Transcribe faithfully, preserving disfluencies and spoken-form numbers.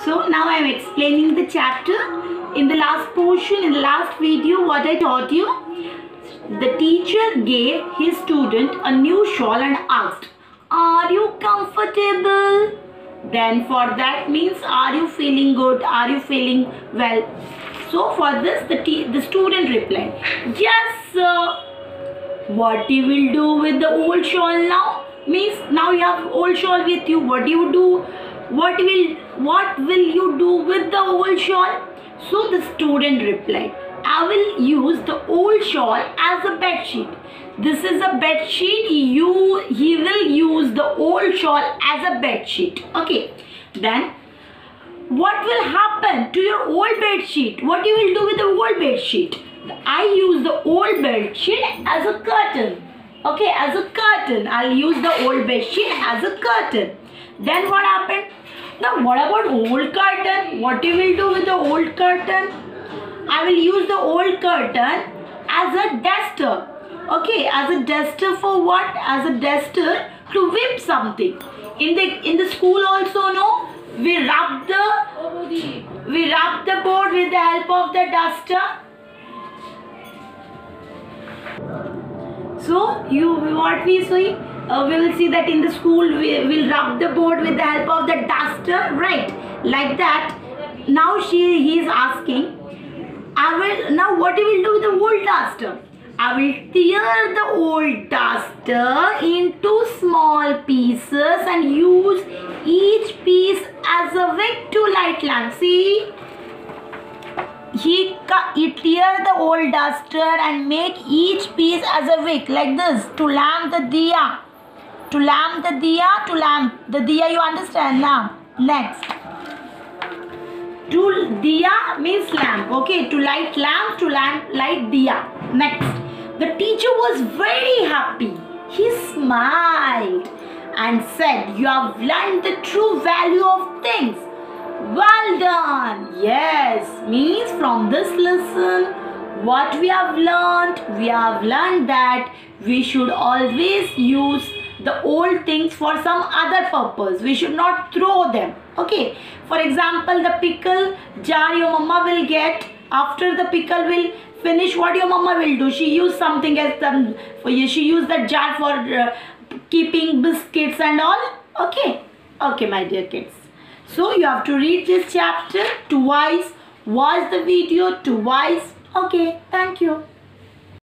So now I am explaining the chapter. In the last portion, in the last video, what I taught you, the teacher gave his student a new shawl and asked, "Are you comfortable?" Then for that means, are you feeling good? Are you feeling well? So for this, the, the student replied, "Yes, sir." What you will do with the old shawl now? Means now you have old shawl with you. What do you do? What will what will you do with the old shawl? So the student replied, "I will use the old shawl as a bed sheet." This is a bed sheet. You he will use the old shawl as a bed sheet. Okay. Then what will happen to your old bed sheet? What you will do with the old bed sheet? I use the old bed sheet as a curtain. Okay, as a curtain. I'll use the old bed sheet as a curtain. Then what happened? Now what about old curtain? What you will do with the old curtain? I will use the old curtain as a duster. Okay, as a duster for what? As a duster to whip something. In the in the school also, no, we rub the we rub the board with the help of the duster. So you what we see, uh, we will see that in the school we will rub the board with the help of the duster, right? Like that. Now she he is asking, I will now what you will do with the old duster? I will tear the old duster into small pieces and use each piece as a wick to light lamp. See? He, he tear the old duster and make each piece as a wick like this to lamp the diya. To lamp the diya, to lamp the diya, you understand now? Next. To diya means lamp. Okay, to light lamp, to lamp, light diya. Next. The teacher was very happy. He smiled and said, "You have learned the true value of things. Well done." Yes, means from this lesson, what we have learned, we have learned that we should always use the old things for some other purpose. We should not throw them. Okay. For example, the pickle jar your mama will get. After the pickle will finish, what your mama will do? She use something as some. She use that jar for uh, keeping biscuits and all. Okay. Okay, my dear kids. So you have to read this chapter twice, watch the video twice. Okay, thank you.